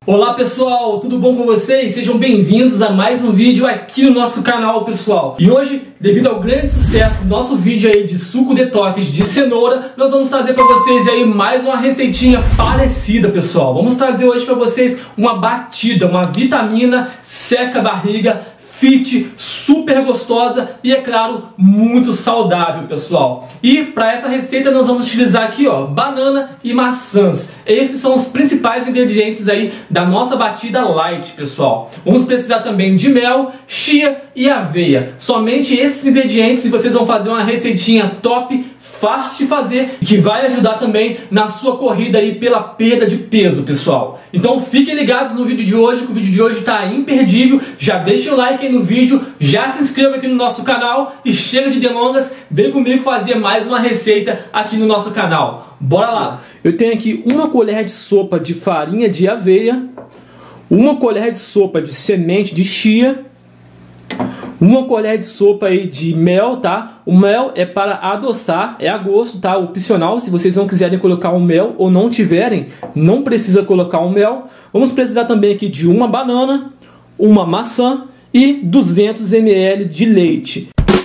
Olá pessoal, tudo bom com vocês? Sejam bem-vindos a mais um vídeo aqui no nosso canal, pessoal. E hoje, devido ao grande sucesso do nosso vídeo aí de suco detox de cenoura, nós vamos trazer para vocês aí mais uma receitinha parecida, pessoal. Vamos trazer hoje para vocês uma batida, uma vitamina seca a barriga, fit, super gostosa e, é claro, muito saudável, pessoal. E para essa receita nós vamos utilizar aqui, ó, banana e maçãs. Esses são os principais ingredientes aí da nossa batida light, pessoal. Vamos precisar também de mel, chia e aveia. Somente esses ingredientes e vocês vão fazer uma receitinha top, fácil de fazer, que vai ajudar também na sua corrida aí pela perda de peso, pessoal. Então fiquem ligados no vídeo de hoje, que o vídeo de hoje tá imperdível. Já deixa o like aí no vídeo, já se inscreva aqui no nosso canal e chega de delongas, vem comigo fazer mais uma receita aqui no nosso canal. Bora lá! Eu tenho aqui uma colher de sopa de farinha de aveia, uma colher de sopa de semente de chia, uma colher de sopa aí de mel, tá? O mel é para adoçar, é a gosto, tá? Opcional, se vocês não quiserem colocar o mel ou não tiverem, não precisa colocar o mel. Vamos precisar também aqui de uma banana, uma maçã e 200 ml de leite.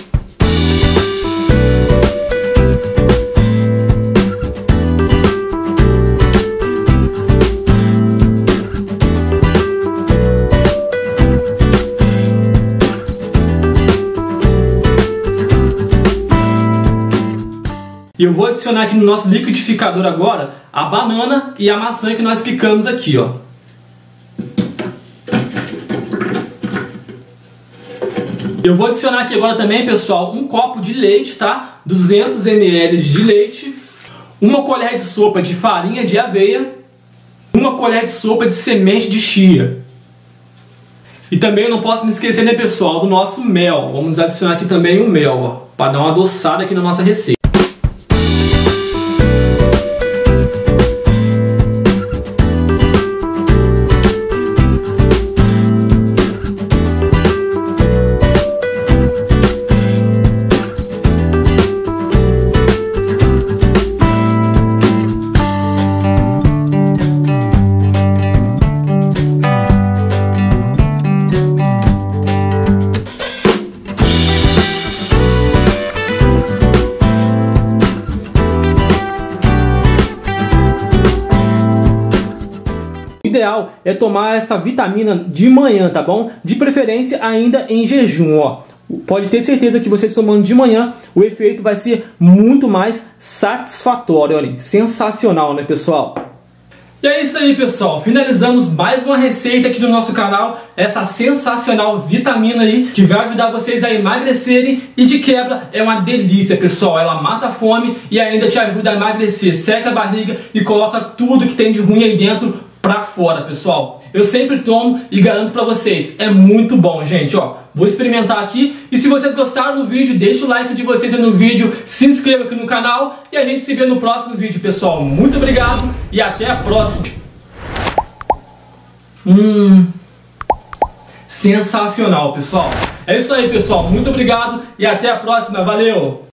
E eu vou adicionar aqui no nosso liquidificador agora a banana e a maçã que nós picamos aqui, ó. Eu vou adicionar aqui agora também, pessoal, um copo de leite, tá? 200 ml de leite, uma colher de sopa de farinha de aveia, uma colher de sopa de semente de chia. E também eu não posso me esquecer, né, pessoal, do nosso mel. Vamos adicionar aqui também o mel, ó, para dar uma adoçada aqui na nossa receita. O ideal é tomar essa vitamina de manhã, tá bom? De preferência ainda em jejum, ó. Pode ter certeza que vocês tomando de manhã, o efeito vai ser muito mais satisfatório, olha, sensacional, né, pessoal? E é isso aí, pessoal, finalizamos mais uma receita aqui no nosso canal, essa sensacional vitamina aí, que vai ajudar vocês a emagrecerem e de quebra é uma delícia, pessoal, ela mata a fome e ainda te ajuda a emagrecer, seca a barriga e coloca tudo que tem de ruim aí dentro pra fora, pessoal. Eu sempre tomo e garanto pra vocês, é muito bom, gente, ó. Vou experimentar aqui e se vocês gostaram do vídeo, deixa o like de vocês aí no vídeo, se inscreva aqui no canal e a gente se vê no próximo vídeo, pessoal. Muito obrigado e até a próxima. Sensacional, pessoal. É isso aí, pessoal. Muito obrigado e até a próxima. Valeu!